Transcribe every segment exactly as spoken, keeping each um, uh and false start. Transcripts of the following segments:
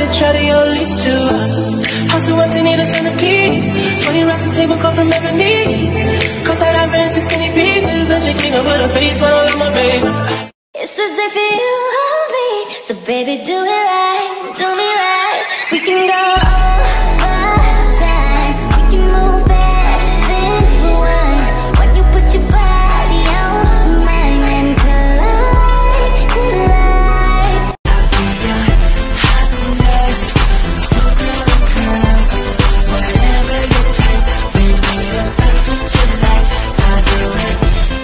try to only do. House of empty, need a centerpiece. Twenty racks a table come from ebony. Cut that ivory into skinny pieces. Then she clean up with her face, but I love my baby. It's just like for you only. So baby, do it right, do me right. We can go all the time. We can move fast, then rewind. When you put your body on mine and collide, collide. I'll be your happiness, stupid cause whatever you take, baby, that's what you like. I'll do it.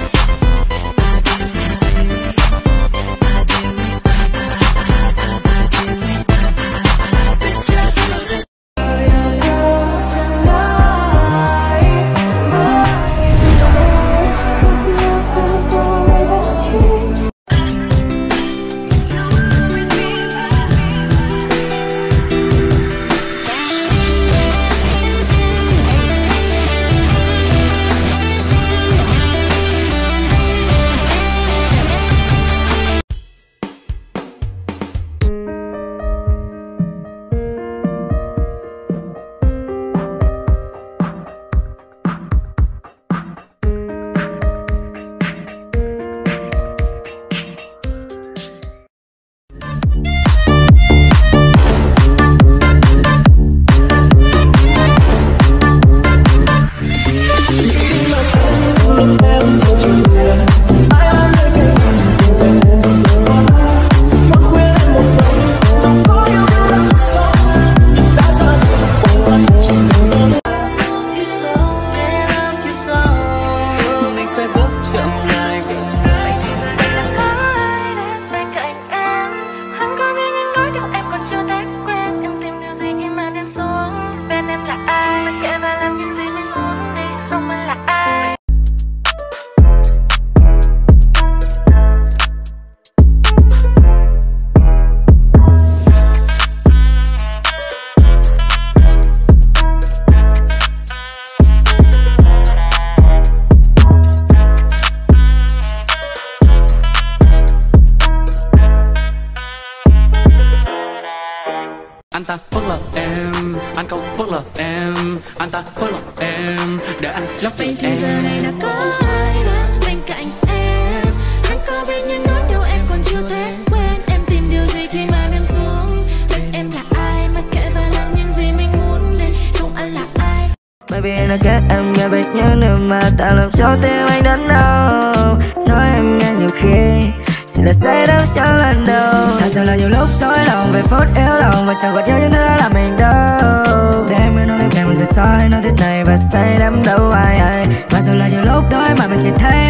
Anh ta phớt lờ em, anh không phớt lờ em. Anh ta phớt lờ em, để anh love vậy thì em. giờ này đã có ai đó bên cạnh em. Anh có biết những nỗi đau em còn chưa thể quên. Em tìm điều gì khi mang em xuống. Biết em là ai, mặc kệ và làm những gì mình muốn. Để không anh là ai. Baby anh đã kết em nghe về những điều mà ta làm cho tim anh đớn đau. Nói em nghe nhiều khi chỉ là say đắm trong lần đầu. Thật sự là nhiều lúc dối lòng về phút yếu lòng và chẳng còn nhớ những thứ đã làm mình đau. Để em mới nói thêm em sẽ soi nói thế này và say đắm đâu ai ai. Và dù là nhiều lúc tối mà mình chỉ thấy